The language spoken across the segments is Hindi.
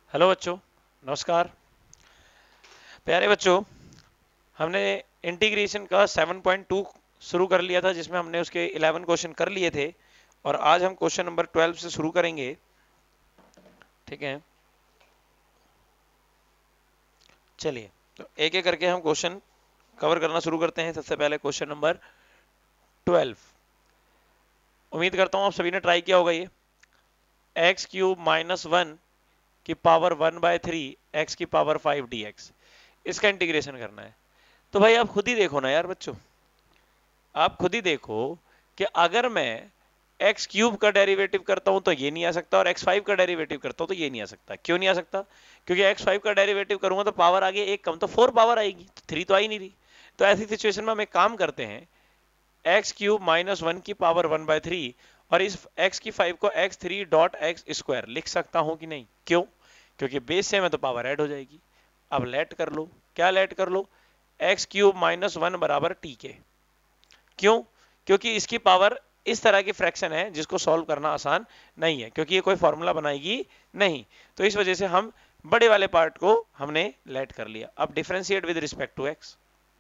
हेलो बच्चों, नमस्कार। प्यारे बच्चों, हमने इंटीग्रेशन का 7.2 शुरू कर लिया था, जिसमें हमने उसके 11 क्वेश्चन कर लिए थे। और आज हम क्वेश्चन नंबर 12 से शुरू करेंगे। ठीक है, चलिए तो एक एक करके हम क्वेश्चन कवर करना शुरू करते हैं। सबसे पहले क्वेश्चन नंबर 12। उम्मीद करता हूँ आप सभी ने ट्राई किया होगा। ये एक्स क्यूब माइनस वन की पावर 1/3 एक्स की पावर 5 dx, इसका इंटीग्रेशन करना है। तो भाई आप खुद ही देखो ना यार बच्चों, आप खुद ही देखो कि अगर मैं एक्स क्यूब का डेरिवेटिव करता हूं तो ये नहीं आ सकता, और एक्स फाइव का डेरिवेटिव करता हूं तो ये नहीं आ सकता। क्यों नहीं आ सकता? क्योंकि एक्स फाइव का डेरिवेटिव करूंगा तो पावर आगे एक कम, तो 4 पावर आएगी, तो 3 तो आ ही नहीं रही। तो ऐसी सिचुएशन में हम एक काम करते हैं, एक्स क्यूब माइनस वन की पावर 1/3, और इस एक्स की फाइव को x three dot x square लिख सकता हूं कि नहीं? क्यों? क्योंकि बेस से में तो पावर ऐड हो जाएगी। अब लेट कर लो, क्या लेट कर लो? एक्स क्यूब माइनस वन बराबर टी के। क्यों? क्योंकि इसकी पावर इस तरह की फ्रैक्शन है जिसको सॉल्व करना आसान नहीं है, क्योंकि ये कोई फॉर्मूला बनाएगी नहीं। तो इस वजह से हम बड़े वाले पार्ट को हमने लेट कर लिया। अब differentiate with respect to x,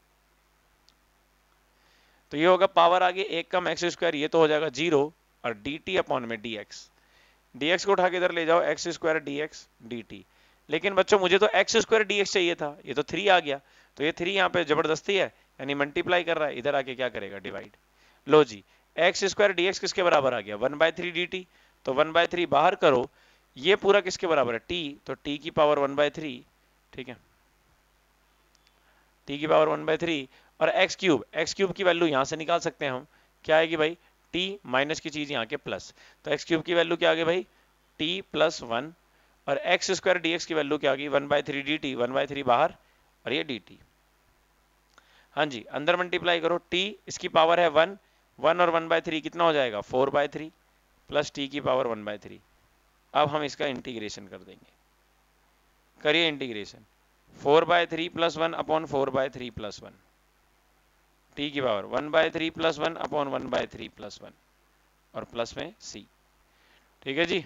तो ये होगा पावर आगे एक कम एक्स स्क्वायर, ये तो हो जाएगा जीरो, और डी टी अपॉन में डी एक्स। डी एक्स को उठा के इधर ले जाओ, x square d x d t. लेकिन बच्चों मुझे तो एक्स स्क्वायर डी एक्स चाहिए था, ये तो थ्री आ गया। तो ये थ्री यहाँ पे जबरदस्ती है, यानी मल्टीप्लाई कर रहा है, इधर आके क्या करेगा? डिवाइड। लो जी, एक्स स्क्वायर डी एक्स किसके बराबर आ गया? 1/3 डी टी। तो 1/3 बाहर करो, ये पूरा किसके बराबर है? टी। तो टी की पावर 1/3। ठीक है, टी की पावर 1/3। और एक्स क्यूब की वैल्यू यहां से निकाल सकते हैं हम। क्या आएगी भाई? टी माइनस की चीज यहाँ के प्लस, तो एक्स क्यूब की वैल्यू क्या आ गई भाई? T plus one. और एक्स स्क्वायर डी एक्स की वैल्यू क्या आ गई? 1/3 डी टी, 1/3 बाहर, और ये डी टी। हाँ जी, अंदर मल्टीप्लाई करो, टी इसकी पावर है वन, वन और 1/3 कितना हो जाएगा? 4/3 प्लस टी की पावर 1/3। अब हम इसका इंटीग्रेशन कर देंगे। करिए integration. 4/3 plus one upon 4/3 plus one, t की power 1/3 plus one upon 1/3 plus one, और प्लस में सी। ठीक है जी,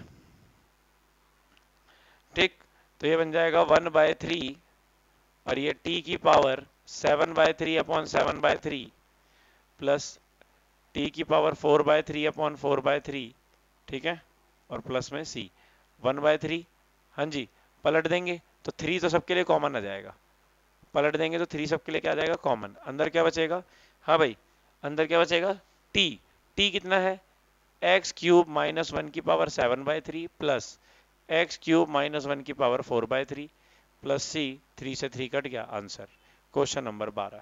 ठीक। तो ये बन जाएगा 1/3, और ये टी की पावर 7/3 अपॉन 7/3 प्लस टी की पावर 4/3 अपॉन 4/3। ठीक है, और प्लस में सी। 1/3, हाँ जी, पलट देंगे तो थ्री तो सबके लिए कॉमन आ जाएगा। पलट देंगे तो थ्री सबके लिए क्या आ जाएगा? कॉमन। अंदर क्या बचेगा? हाँ भाई, अंदर क्या बचेगा? टी। टी कितना है? एक्स क्यूब माइनस वन की power 7/3 plus x cube minus one की पावर 4/3 प्लस सी। थ्री से थ्री कट गया, आंसर क्वेश्चन नंबर 12।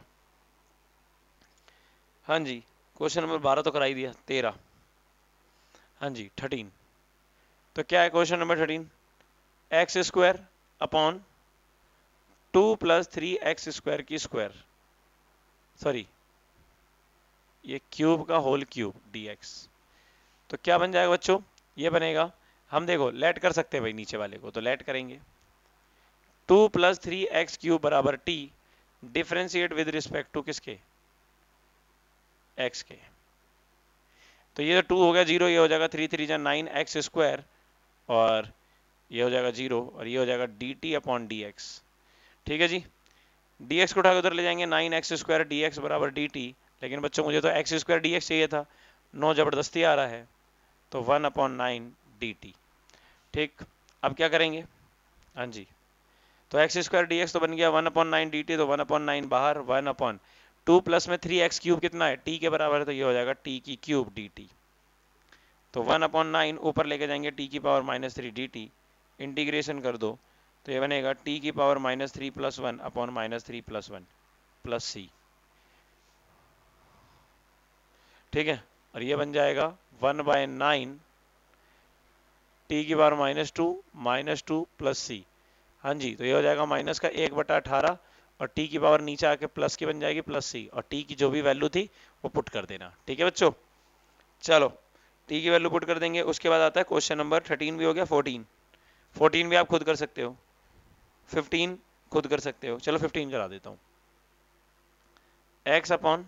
हाँ जी, क्वेश्चन नंबर 12 तो कराई दिया। 13, हाँ जी 13। तो क्या है question number 13? X square upon 2 + 3x² की स्क्वायर, सॉरी ये क्यूब का होल क्यूब dx। तो क्या बन जाएगा बच्चों? ये बनेगा, हम देखो लेट कर सकते हैं भाई, नीचे वाले को तो लेट करेंगे। 2 + 3x³ बराबर टी, डिफरेंशिएट विद रिस्पेक्ट टू किसके? x के। तो ये तो 2 हो गया जीरो, ये हो जाएगा 3 3 जा 9x², और ये हो जाएगा जीरो, और ये हो जाएगा dt अपॉन dx। ठीक है जी, dx को उठा के उधर ले जाएंगे, 9x² dx बराबर dt। लेकिन बच्चों मुझे तो x² dx चाहिए था, नो जबरदस्ती आ रहा है, तो 1/9 dt। ठीक, अब क्या करेंगे? हाँ जी, तो x² dx तो बन गया 1/9 dt, तो 1/9 बाहर, 1/2 प्लस में 3x³ कितना है? t के बराबर है, तो ये हो जाएगा t की क्यूब dt। तो 1/9 ऊपर लेके जाएंगे, t की पावर -3 dt, इंटीग्रेशन कर दो तो ये बनेगा t की पावर -3 + 1 अपॉन -3 + 1 प्लस सी। ठीक है, और ये बन जाएगा 1/9 टी की पावर -2 प्लस सी। हाँ जी, तो ये हो जाएगा माइनस का 1/18, और टी की पावर नीचे आके प्लस की बन जाएगी प्लस सी, और टी की जो भी वैल्यू थी वो पुट कर देना। ठीक है बच्चों, चलो टी की वैल्यू पुट कर देंगे। उसके बाद आता है क्वेश्चन नंबर 13 भी हो गया, 14। 14 भी आप खुद कर सकते हो, 15 खुद कर सकते हो। चलो 15 करा देता हूँ। x upon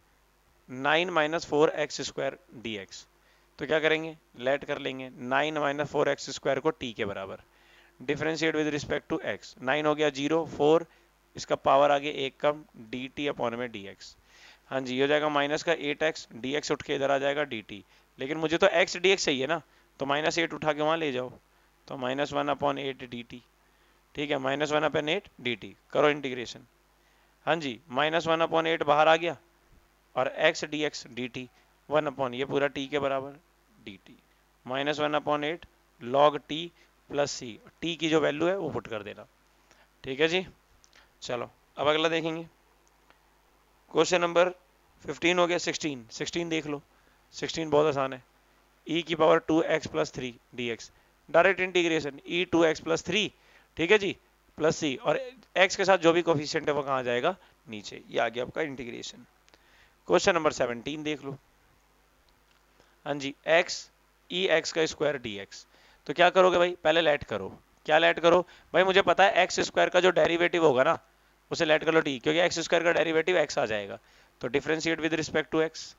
9 - 4x² dx। तो क्या करेंगे? लेट कर लेंगे 9 - 4x² को t के बराबर, differentiate with respect to x, 9 हो गया 0, 4 इसका पावर आगे 1 कम, डी टी अपॉन में डी एक्स। हाँ जी, ये हो जाएगा माइनस का 8x, डी एक्स उठ के इधर आ जाएगा डी टी, लेकिन मुझे तो x डी एक्स चाहिए ना, तो -8 उठा के वहाँ ले जाओ, तो -1/8 डी टी। ठीक है, -1/8 डी टी, करो इंटीग्रेशन। हाँ जी, -1/8 बाहर आ गया, और x d x d t 1 ये पूरा t के बराबर d t, -1/8 log t plus c, t की जो वैल्यू है वो पुट कर देना। ठीक है जी, चलो अब अगला देखेंगे। क्वेश्चन नंबर 15 हो गया। 16 देख लो। 16 बहुत आसान है। e की power 2x plus 3 dx, direct integration e 2x plus 3, ठीक है जी, प्लस सी, और x के साथ जो भी कोफिशिएंट है वो कहाँ जाएगा, नीचे। ये आ गया आपका इंटीग्रेशन। क्वेश्चन नंबर 17 देख लो। हाँ जी, x e x का स्क्वायर dx, तो क्या करोगे भाई, पहले लेट करो। क्या लेट करो भाई, मुझे पता है एक्स स्क्वायर का जो डेरिवेटिव होगा ना उसे लेट कर लो टी, क्योंकि एक्स स्क्वायर का डेरिवेटिव एक्स आ जाएगा, तो differentiate with respect to x,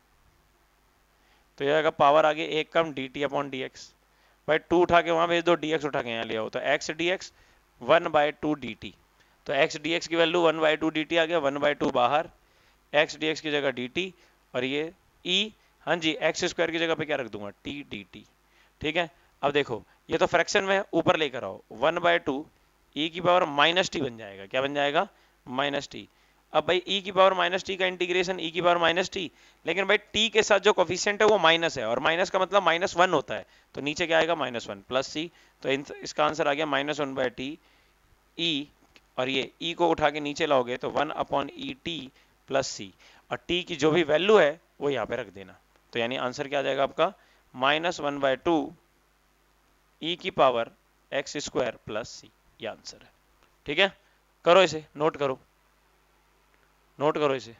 तो ये आएगा पावर आगे 1 कम d t upon d x. भाई 2 उठा के वहां भेज दो, डी एक्स उठा के यहाँ ले आओ, तो x d x 1/2 d t, तो एक्स डी एक्स की वैल्यू 1/2 डी टी आ गया, 1/2 बाहर, एक्स डी एक्स की जगह डी टी, और ये ई, हाँ जी, एक्स स्क्वायर की जगह पे क्या रख दूंगा, टी डी टी। ठीक है, अब देखो ये तो फ्रैक्शन में ऊपर लेकर आओ, 1/2 ई की पावर माइनस टी बन जाएगा। क्या बन जाएगा, माइनस टी। अब भाई ई की पावर माइनस टी का इंटीग्रेशन ई की पावर माइनस टी, लेकिन भाई टी के साथ जो कोफिशिएंट है वो माइनस है, और माइनस का मतलब -1 होता है, तो नीचे क्या आएगा, -1 प्लस सी, तो इसका आंसर आ गया -1/t ई, और ये ई को उठा के नीचे लाओगे तो 1/e t प्लस सी, और टी की जो भी वैल्यू है वो यहाँ पे रख देना, तो यानी आंसर क्या आ जाएगा आपका, -1/2 ई की power x square plus c, ये आंसर है। ठीक है, करो इसे, नोट करो, नोट करो इसे।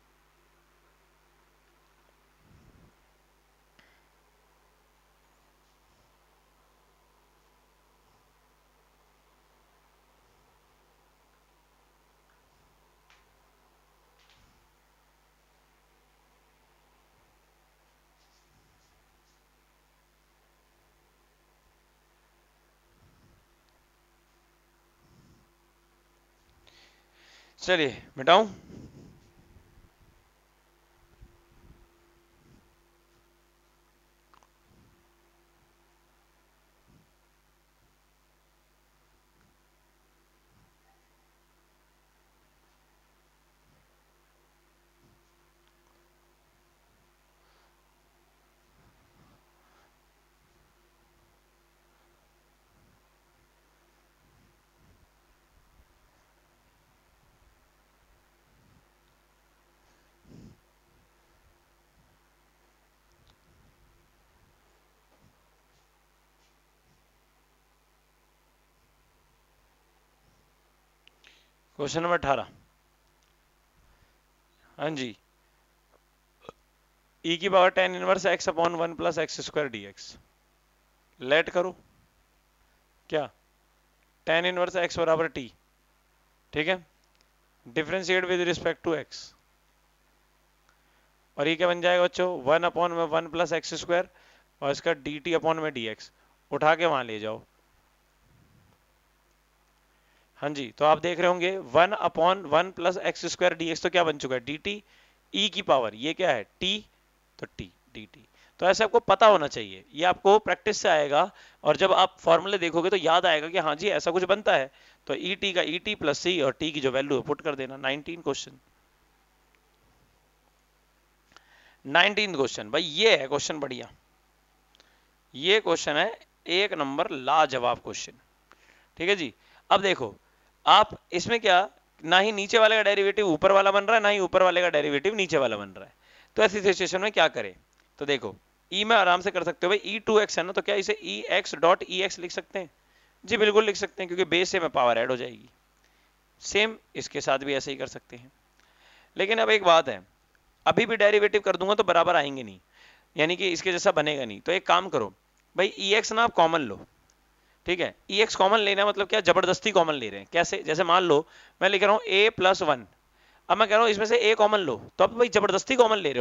चलिए मिटाऊं। Question number 18। हाँ जी, ई की पावर tan इनवर्स x अपॉन 1 plus x square d x, let करो। क्या, tan इनवर्स x बराबर t, ठीक है, differentiate with respect to x, और ये क्या बन जाएगा बच्चों, 1/1 प्लस एक्स स्क्वायर, और इसका डी टी अपॉन में डी एक्स, उठा के वहां ले जाओ। हाँ जी, तो आप देख रहे होंगे 1/1 plus x square d x, तो क्या बन चुका है, डी टी, ई की पावर ये क्या है, टी, तो टी डी टी। तो ऐसे आपको पता होना चाहिए, ये आपको प्रैक्टिस से आएगा, और जब आप फॉर्मूले देखोगे तो याद आएगा कि हाँ जी ऐसा कुछ बनता है, तो ई टी का ई टी प्लस सी, और टी की जो वैल्यू है पुट कर देना। 19 क्वेश्चन, 19 क्वेश्चन भाई, ये है क्वेश्चन बढ़िया, ये क्वेश्चन है एक नंबर लाजवाब क्वेश्चन। ठीक है जी, अब देखो आप इसमें क्या, ना ही नीचे वाले का डेरिवेटिव ऊपर वाला बन रहा है, ना ही ऊपर वाले का डेरिवेटिव नीचे वाला बन रहा है, तो ऐसी सिचुएशन में क्या करें, तो देखो ई में आराम से कर सकते हो भाई, e2x है ना, तो क्या इसे ex डॉट ex लिख सकते हैं, जी बिल्कुल लिख सकते हैं, क्योंकि बेस से में पावर ऐड हो जाएगी। सेम इसके साथ भी ऐसे ही कर सकते हैं, लेकिन अब एक बात है, अभी भी डेरिवेटिव कर दूंगा तो बराबर आएंगे नहीं, यानी कि इसके जैसा बनेगा नहीं, तो एक काम करो भाई, ex ना आप कॉमन लो, ठीक है, ex कॉमन लेना मतलब क्या, जबरदस्ती कॉमन ले रहे हैं। कैसे, जैसे मान लो मैं लिख रहा हूं a + 1, अब मैं कह रहा हूं इसमें से a कॉमन लो, तो अब भाई जबरदस्ती कॉमन ले रहे हो ना,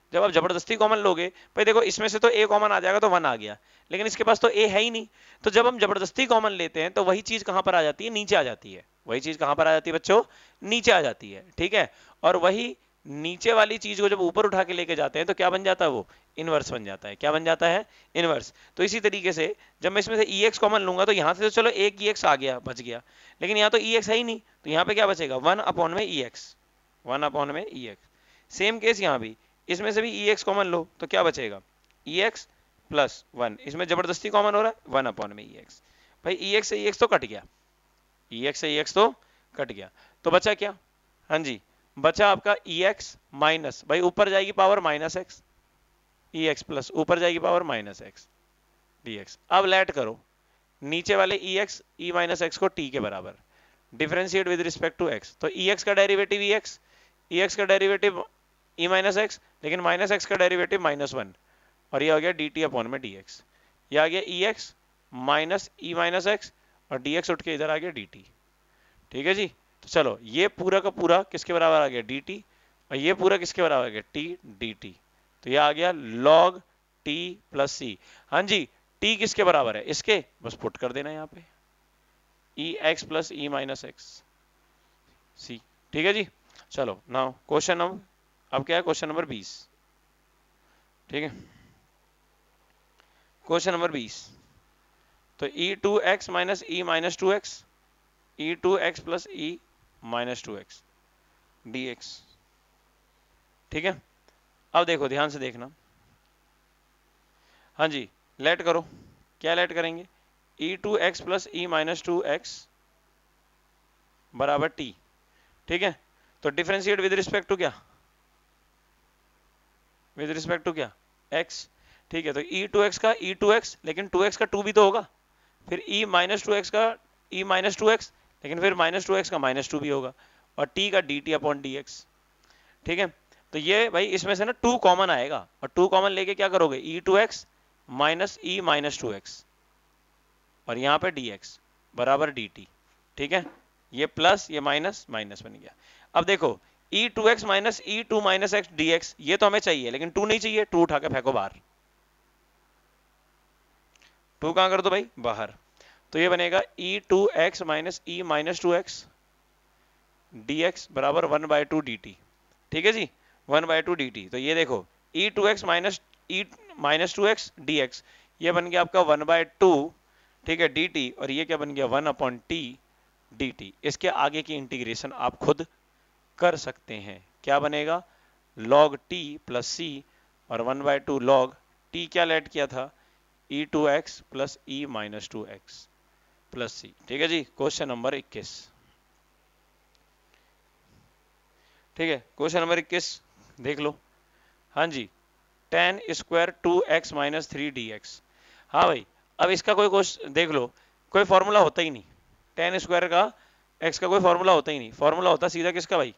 जब आप जबरदस्ती कॉमन लोगे, भाई देखो इसमें से तो ए कॉमन आ जाएगा तो 1 आ गया, लेकिन इसके पास तो ए है ही नहीं, तो जब हम जबरदस्ती कॉमन लेते हैं तो वही चीज कहां पर आ जाती है, नीचे आ जाती है। वही चीज कहां पर आ जाती है बच्चों, नीचे आ जाती है, ठीक है। और वही नीचे वाली चीज को जब ऊपर उठा के लेके जाते हैं तो क्या बन जाता है, वो इनवर्स बन जाता है। क्या बन जाता है, इनवर्स। तो इसी तरीके से जब मैं इसमें से ई एक्स कॉमन लूंगा तो यहां से तो चलो एक ई एक्स आ गया, बच गया, लेकिन यहाँ तो ई एक्स है ही नहीं, तो यहाँ पे क्या बचेगा, 1 अपॉन में ई एक्स, 1 अपॉन में ई एक्स। सेम केस यहाँ भी, इसमें से भी ई एक्स कॉमन लो तो क्या बचेगा, ई एक्स प्लस 1, इसमें जबरदस्ती कॉमन हो रहा है 1 अपॉन में ई एक्स। भाई ई एक्स से ई एक्स तो कट गया, ई एक्स से ई एक्स तो कट गया, तो बचा क्या, हाँ जी बचा आपका ई एक्स माइनस, भाई ऊपर जाएगी power minus x, e x plus ऊपर जाएगी power minus x d x. अब लेट करो नीचे वाले e x e minus x को टी के बराबर, differentiate with respect to x, तो ई एक्स का डेरिवेटिव ई एक्स का डेरिवेटिव ई माइनस एक्स, लेकिन माइनस एक्स का डेरिवेटिव -1, और ये आ गया डी टी अपॉन में डी एक्स। ये आ गया e x minus e minus x, और डी एक्स उठ के इधर आ गया डी टी, ठीक है जी। तो चलो ये पूरा का पूरा किसके बराबर आ गया, डी टी, और ये पूरा किसके बराबर आ गया, टी डी टी। तो ये आ गया log टी प्लस सी। हाँ जी, टी किसके बराबर है, इसके, बस पुट कर देना यहाँ पे e x plus e minus x c, ठीक है जी। चलो नाउ क्वेश्चन नंबर, अब क्या है क्वेश्चन नंबर 20, ठीक है। क्वेश्चन नंबर 20, तो e two x minus e minus two x, e two x plus e minus two x d x, ठीक है। अब देखो ध्यान से देखना, हाँ जी लेट करो, क्या लेट करेंगे, e two x plus e minus two x बराबर टी, ठीक है। तो डिफरेंशिएट विद रिस्पेक्ट टू क्या, विद रिस्पेक्ट टू क्या, एक्स, ठीक है। तो ई टू एक्स का ई टू एक्स, लेकिन टू एक्स का टू भी तो होगा, फिर ई माइनस टू एक्स का ई माइनस टू एक्स, लेकिन फिर माइनस टू एक्स का माइनस टू भी होगा, और टी का d t upon d x, ठीक है। तो ये भाई इसमें से ना टू कॉमन आएगा, और टू कॉमन लेके क्या करोगे, e two x minus e minus two x, और यहाँ पे डी एक्स बराबर डी टी, ठीक है। ये प्लस ये माइनस माइनस बन गया। अब देखो e two x minus e two minus x d x, ये तो हमें चाहिए, लेकिन टू नहीं चाहिए, टू उठा के फेंको बाहर, टू कहां कर दो भाई, बाहर। तो ये बनेगा e two x minus e minus two x d x बराबर 1/2 डी टी, ठीक है जी, 1/2 डी टी। तो ये देखो e two x minus e minus two x d x, ये बन गया आपका 1/2, ठीक है डी टी, और ये क्या बन गया 1 अपॉन टी डी टी। इसके आगे की इंटीग्रेशन आप खुद कर सकते हैं, क्या बनेगा log t प्लस सी, और 1/2 log t क्या लेट किया था, e two x plus e minus two x plus c, ठीक है जी। क्वेश्चन नंबर 21, ठीक है। क्वेश्चन नंबर 21 देख लो, हाँ जी, tan square 2x minus 3dx। हाँ भाई, अब इसका कोई क्वेश्चन देख लो, कोई फॉर्मूला होता ही नहीं, tan स्क्वायर का x का कोई फॉर्मूला होता ही नहीं, फॉर्मूला होता सीधा किसका भाई,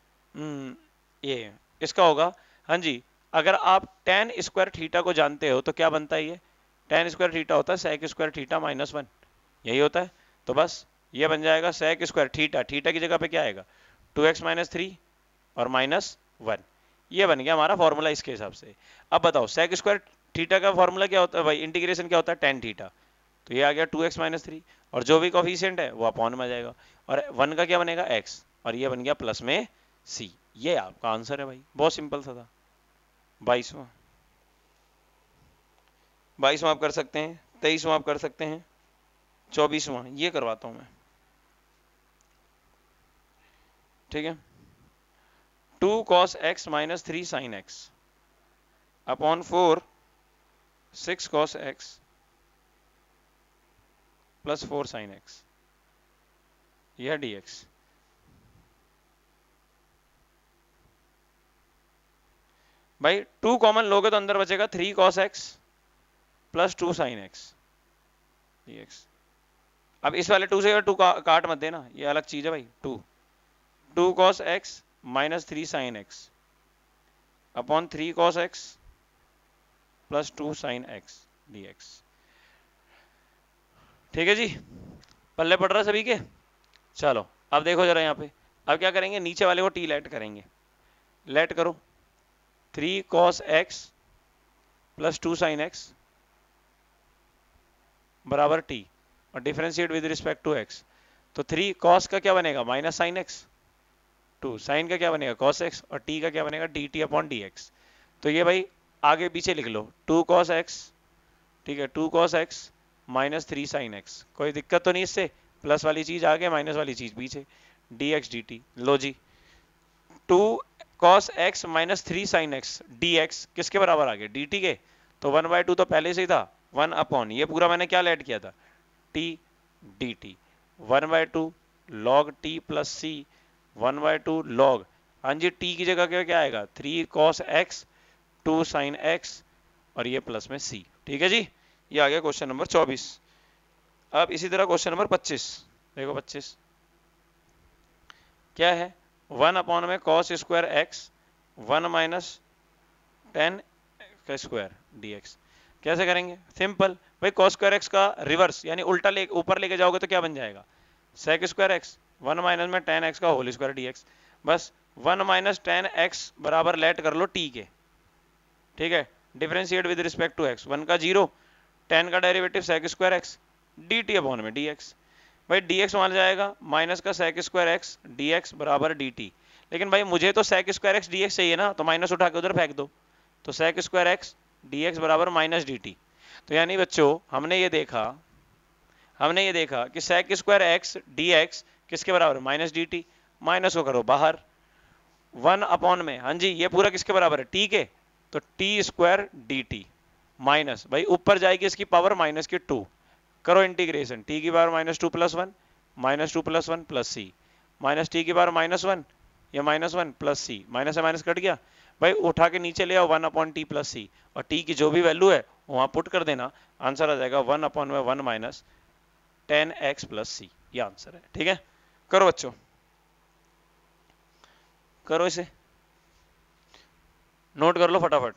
ये इसका होगा, हाँ जी। अगर आप tan स्क्वायर थीटा को जानते हो तो क्या बनता है, ये tan स्क्वायर थीटा होता है sec स्क्वायर थीटा -1, यही होता है। तो बस ये बन जाएगा sec स्क्वायर थीटा, थीटा की जगह पे क्या आएगा 2x माइनस 3 और -1, ये बन गया हमारा फॉर्मूला इसके हिसाब से। अब बताओ sec स्क्वायर थीटा का फॉर्मूला क्या होता है भाई, इंटीग्रेशन क्या होता है tan थीटा, तो ये आ गया 2x माइनस 3, और जो भी कोफिशिएंट है वो अपॉन में आ जाएगा, और 1 का क्या बनेगा x, और ये बन गया प्लस में c। ये आपका आंसर है भाई, बहुत सिंपल सा था। 22वां आप कर सकते हैं, 23वां आप कर सकते हैं, 24वां ये करवाता हूं मैं, ठीक है। 2 cos x minus 3 sin x अपॉन 4 6 cos x plus 4 sin x, यह dx। भाई 2 कॉमन लोगे तो अंदर बचेगा 3 cos x plus 2 sin x dx। अब इस वाले 2 से 2 काट मत देना, ये अलग चीज है भाई। 2 cos x minus 3 sin x अपॉन 3 cos x plus 2 sin x dx, ठीक है जी। पल्ले पड़ रहा सभी के। चलो अब देखो जरा यहाँ पे, अब क्या करेंगे, नीचे वाले को टी लेट करेंगे, लेट करो, 3 cos x plus 2 sin x बराबर t, और differentiate with respect to x। तो 3 cos का क्या बनेगा, माइनस साइन एक्स, 2 साइन का क्या बनेगा, cos x, और t का क्या बनेगा, dt अपॉन dx। तो ये भाई आगे पीछे लिख लो, 2 cos x, ठीक है, 2 cos x minus 3 sin x, कोई दिक्कत तो नहीं इससे, प्लस वाली चीज आगे माइनस वाली चीज पीछे, dx dt। लो जी, 2 cos x minus 3 sin x dx किसके बराबर आ गया, dt के। तो 1/2 तो पहले से ही था, 1 अपॉन ये पूरा मैंने क्या ऐड किया था, t dt, 1/2 log t plus c, 1/2 log, हाँ जी t की जगह क्या क्या आएगा, 3 cos x 2 sin x और ये प्लस में c। ठीक है जी, ये आ गया क्वेश्चन नंबर 24। अब इसी तरह क्वेश्चन नंबर 25 देखो, 25 क्या है, 1 अपॉन में cos स्क्वायर एक्स 1 माइनस 10 का स्क्वायर dx। कैसे करेंगे, सिंपल भाई, cos स्क्वायर एक्स का रिवर्स यानी उल्टा ले ऊपर लेके जाओगे तो क्या बन जाएगा, sec स्क्वायर एक्स 1 माइनस में 10 x का होल स्क्वायर dx। बस 1 माइनस 10 x बराबर लेट कर लो t के, ठीक है, differentiate with respect to x, 1 का 0, 10 का derivative sec square x dt अपॉन में dx। भाई dx मान जाएगा माइनस का sec स्क्वायर एक्स dx बराबर dt, लेकिन भाई मुझे तो sec स्क्वायर एक्स dx चाहिए ना, तो माइनस उठा के उधर फेंक दो, तो sec स्क्वायर एक्स dx बराबर माइनस dt। तो यानी बच्चों हमने ये देखा कि sec स्क्वायर एक्स dx किसके बराबर, माइनस dt, माइनस को करो बाहर, 1 अपॉन में, हाँ जी ये पूरा किसके बराबर है, t के, तो t स्क्वायर dt माइनस, भाई ऊपर जाएगी इसकी पावर माइनस की 2, करो इंटीग्रेशन, t की power minus 2 plus 1, minus 2 plus 1 plus c, minus t की पावर माइनस 1, या माइनस 1 प्लस c, माइनस से माइनस कट गया, भाई उठा के नीचे ले आओ 1 अपॉन टी प्लस सी, और t की जो भी वैल्यू है वहां पुट कर देना, आंसर आ जाएगा 1 अपॉन में 1 माइनस 10x प्लस सी, ये आंसर है। ठीक है, करो बच्चों, करो इसे, नोट कर लो फटाफट।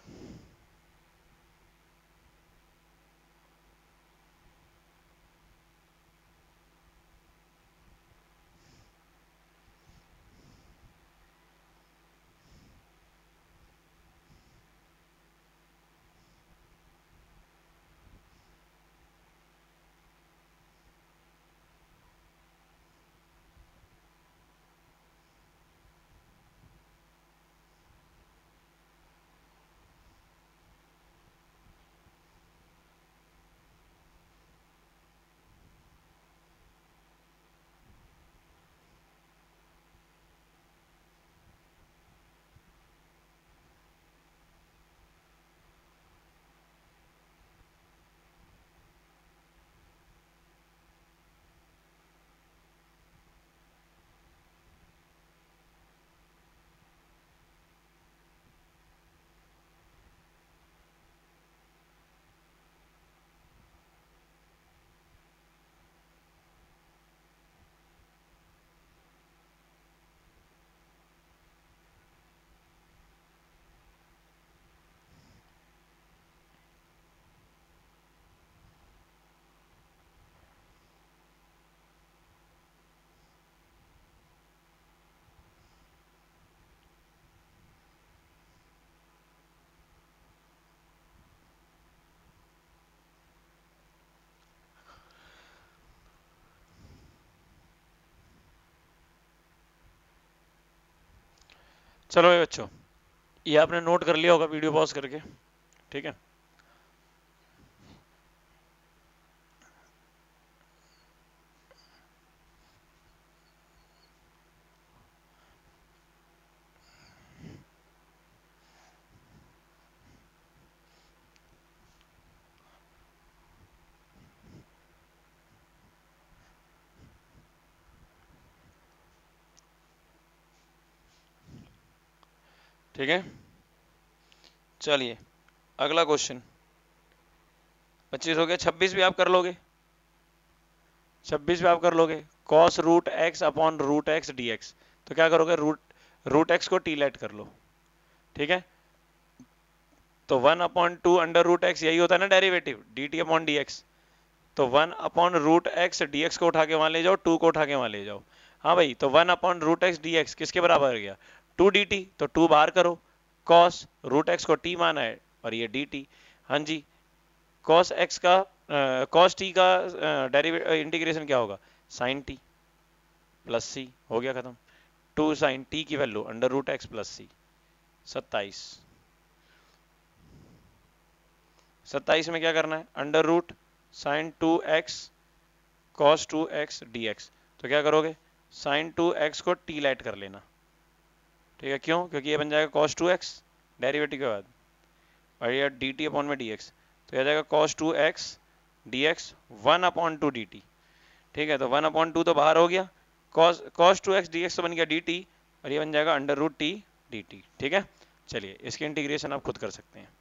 चलो ये बच्चों, ये आपने नोट कर लिया होगा वीडियो पॉज करके, ठीक है। ठीक है, चलिए अगला क्वेश्चन 25 हो गया, 26 भी आप कर लोगे, 26 भी आप कर लोगे, cos root x upon root x d x. तो क्या करोगे, रूट एक्स को टी लेट कर लो, ठीक है। तो 1 अपॉन 2 अंडर रूट एक्स, यही होता है ना derivative, d t upon d x. तो 1 अपॉन रूट एक्स डी एक्स को उठा के वहां ले जाओ, 2 को उठा के वहां ले जाओ, हाँ भाई। तो 1 अपॉन रूट एक्स डी एक्स किसके बराबर हो गया, 2 dt, तो 2 बाहर करो, कॉस रूट एक्स को टी माना है और ये डी टी। हाँ जी, कॉस एक्स का कॉस टी का डेरिवेटिव इंटीग्रेशन क्या होगा, साइन टी प्लस सी, हो गया खत्म। 2 साइन टी की value under root x plus c. 27 27 में क्या करना है, under root sine 2x cos 2x dx। तो क्या करोगे, साइन 2x को टी लाइट कर लेना, ठीक है, क्यों, क्योंकि ये बन जाएगा cos 2x डेरिवेटिव के बाद, और ये dt अपॉन में dx, तो यह जाएगा cos 2x dx 1/2 dt। ठीक है, तो 1/2 तो बाहर हो गया, cos 2x dx तो बन गया dt, और ये बन जाएगा अंडर रूट टी dt। ठीक है, चलिए इसकी इंटीग्रेशन आप खुद कर सकते हैं।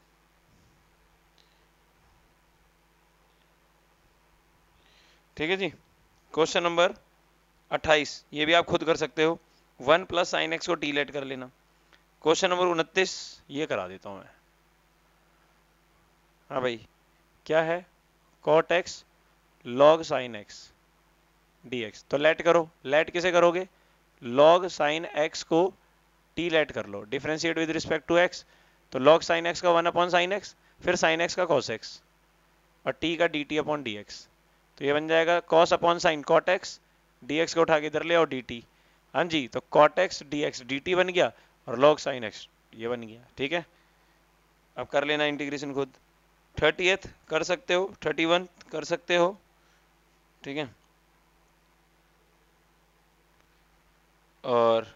ठीक है जी, क्वेश्चन नंबर 28, ये भी आप खुद कर सकते हो, 1 प्लस साइन एक्स को टी लेट कर लेना। क्वेश्चन नंबर 29 ये करा देता हूं मैं। हाँ भाई, क्या है, cot x log sine x dx। तो लेट करो, लेट किसे करोगे, लॉग साइन एक्स को टी लेट कर लो, differentiate with respect to x. तो लॉग साइन एक्स का 1/sin x, फिर साइन एक्स का cos x, और t का dt अपॉन dx। तो ये बन जाएगा cos अपॉन साइन कॉट एक्स, dx को उठा के इधर ले आओ dt। हाँ जी, तो cot x dx dt बन गया, और log sin x ये बन गया। ठीक है, अब कर लेना इंटीग्रेशन खुद। 30th कर सकते हो, 31 कर सकते हो। ठीक है, और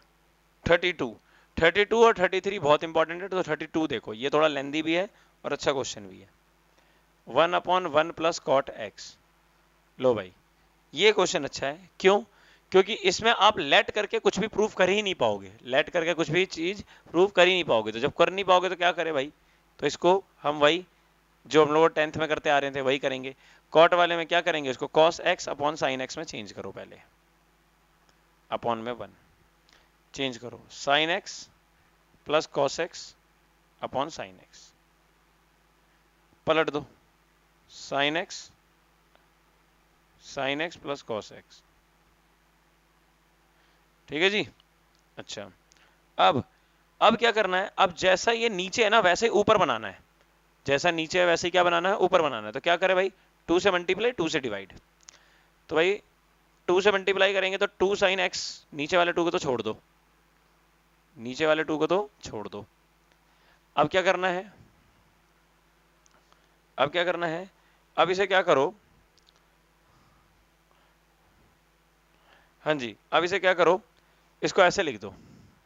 32 और 33 बहुत इंपॉर्टेंट है। तो 32 देखो, ये थोड़ा लेंदी भी है और अच्छा क्वेश्चन भी है। 1/1 प्लस कॉट एक्स। लो भाई, ये क्वेश्चन अच्छा है, क्यों, क्योंकि इसमें आप लेट करके कुछ भी प्रूफ कर ही नहीं पाओगे, लेट करके कुछ भी चीज प्रूफ कर ही नहीं पाओगे। तो जब कर नहीं पाओगे तो क्या करे भाई, तो इसको हम वही जो हम लोग 10th में करते आ रहे थे वही करेंगे। कॉट वाले में क्या करेंगे, इसको cos x अपॉन साइन एक्स में चेंज करो, पहले अपॉन में 1 चेंज करो, sine x plus cos x upon sine x, पलट दो, sine x plus cos x. ठीक है जी, अच्छा, अब क्या करना है, अब जैसा ये नीचे है ना वैसे ऊपर बनाना है, जैसा नीचे है वैसे क्या बनाना है, ऊपर बनाना है। तो क्या करे भाई, 2 से मल्टीप्लाई 2 से डिवाइड। तो भाई 2 से मल्टीप्लाई करेंगे तो 2 साइन एक्स, नीचे वाले 2 को तो छोड़ दो, नीचे वाले 2 को तो छोड़ दो। अब क्या करना है, अब क्या करना है, अब इसे क्या करो, हाँ जी, अब इसे क्या करो, इसको ऐसे लिख दो,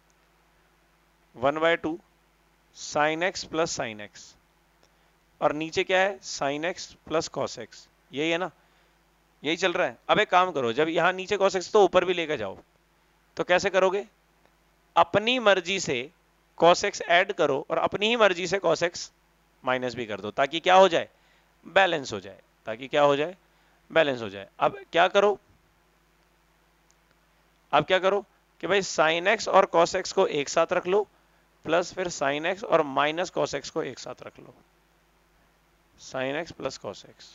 1/2 sine x plus sine x, और नीचे क्या है, sine x plus cos x, यही है ना, यही चल रहा है। अब एक काम करो, जब यहां नीचे cos x तो ऊपर भी लेकर जाओ, तो कैसे करोगे, अपनी मर्जी से cos x ऐड करो और अपनी ही मर्जी से cos x माइनस भी कर दो, ताकि क्या हो जाए, बैलेंस हो जाए, ताकि क्या हो जाए, बैलेंस हो जाए। अब क्या करो, अब क्या करो कि भाई साइन एक्स और cos x को एक साथ रख लो, प्लस फिर साइन एक्स और माइनस cos x को एक साथ रख लो, sine x plus cos x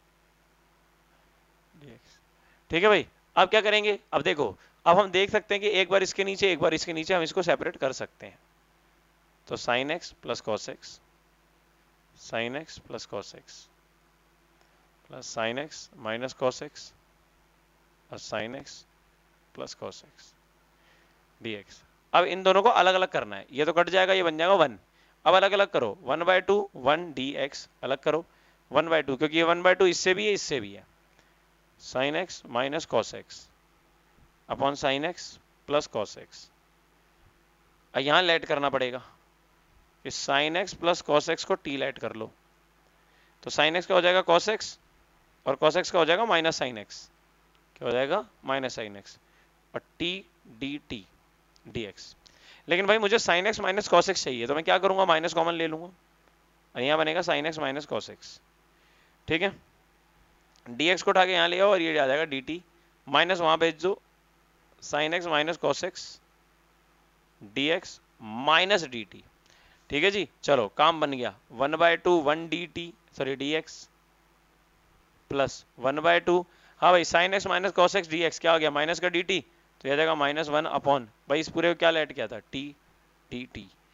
dx। ठीक है भाई, अब क्या करेंगे, अब देखो, अब हम देख सकते हैं कि एक बार इसके नीचे एक बार इसके नीचे हम इसको सेपरेट कर सकते हैं। तो sine x plus cos x, sine x plus cos x, plus sine x minus cos x, और sine x plus cos x dx। अब इन दोनों को अलग अलग करना है, ये तो कट जाएगा, ये बन जाएगा 1। अब अलग अलग करो, 1/2 1 dx अलग करो, 1/2 क्योंकि ये 1/2 इससे भी है इससे भी है, sine x minus cos x upon sine x plus cos x. यहां लेट करना पड़ेगा, इस sine x plus cos x को टी लेट कर लो, तो साइन एक्स का हो जाएगा कॉस एक्स, और कॉस एक्स का हो जाएगा माइनस साइन एक्स, क्या हो जाएगा, माइनस साइन एक्स, और t d t d x. लेकिन भाई मुझे sine x minus cos x चाहिए, तो मैं क्या करूंगा, माइनस कॉमन ले लूंगा, और यहाँ बनेगा sine x minus cos x. ठीक है, dx को उठा के यहाँ ले आओ और ये आ जाएगा dt, माइनस वहां भेज दो, sine x minus cos x dx minus dt। ठीक है जी, चलो काम बन गया, 1/2 1 dt सॉरी dx प्लस 1/2, हाँ भाई sine x minus cos x dx क्या हो गया, माइनस का dt, तो यह जाएगा -1 अपॉन, भाई इस पूरे को क्या लेट किया था, t dt।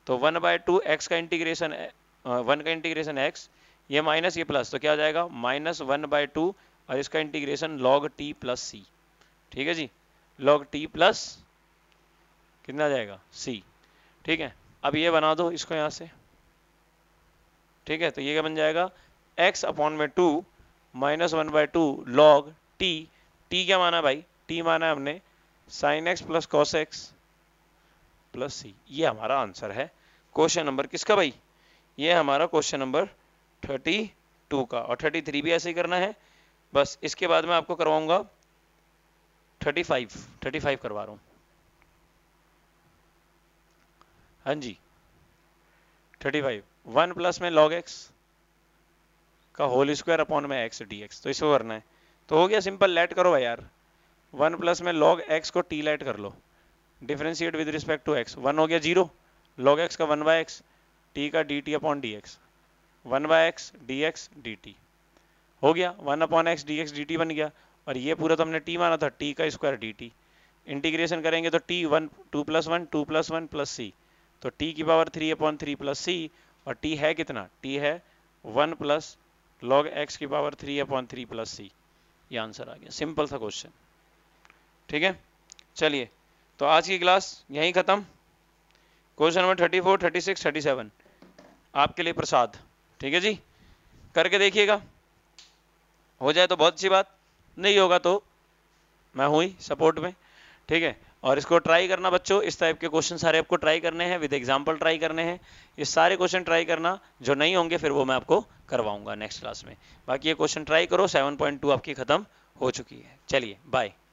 तो 1/2 एक्स का इंटीग्रेशन 1 का इंटीग्रेशन एक्स, ये माइनस ये प्लस, तो क्या हो जाएगा -1/2 और इसका integration log t plus c. ठीक है जी, log t प्लस कितना आ जाएगा c। ठीक है, अब ये बना दो इसको यहाँ से। ठीक है, तो ये क्या बन जाएगा x अपॉन में 2 -1/2 log t। t क्या माना भाई, t माना है हमने sin x plus cos x plus c। ये हमारा आंसर है क्वेश्चन नंबर किसका भाई, ये हमारा क्वेश्चन नंबर 32 का। और 33 भी ऐसे ही करना है। बस इसके बाद मैं आपको करवाऊंगा 35 करवा रहा हूं। हाँ जी 35 1 प्लस में log x का होल स्क्वायर अपॉन में x dx, तो इसको करना है। तो हो गया सिंपल, लेट करो भाई यार। 1 प्लस में log x को t लेट कर लो, differentiate with respect to x। 1 हो गया 0, log x का 1/x, t का dt upon dx, 1/x dx dt हो गया। 1 अपॉन x dx dt बन गया। और ये पूरा तो हमने t माना था, t का स्क्वायर dt। इंटीग्रेशन करेंगे तो t 1 2 + 1 2 + 1 प्लस c, तो t की पावर 3/3 प्लस c। और t है कितना, t है 1 प्लस log x की पावर 3/3 प्लस c। ये आंसर आ गया, सिंपल सा क्वेश्चन। ठीक है, चलिए तो आज की क्लास यहीं खत्म। क्वेश्चन नंबर 34 36 37 आपके लिए प्रसाद। ठीक है जी, करके देखिएगा, हो जाए तो बहुत अच्छी बात, नहीं होगा तो मैं हूँ ही सपोर्ट में। ठीक है, और इसको ट्राई करना बच्चों, इस टाइप के क्वेश्चन सारे आपको ट्राई करने हैं, विद एग्जांपल ट्राई करने हैं। ये सारे क्वेश्चन ट्राई करना, जो नहीं होंगे फिर वो मैं आपको करवाऊंगा नेक्स्ट क्लास में। बाकी ये क्वेश्चन ट्राई करो। 7.2 आपकी खत्म हो चुकी है। चलिए बाय।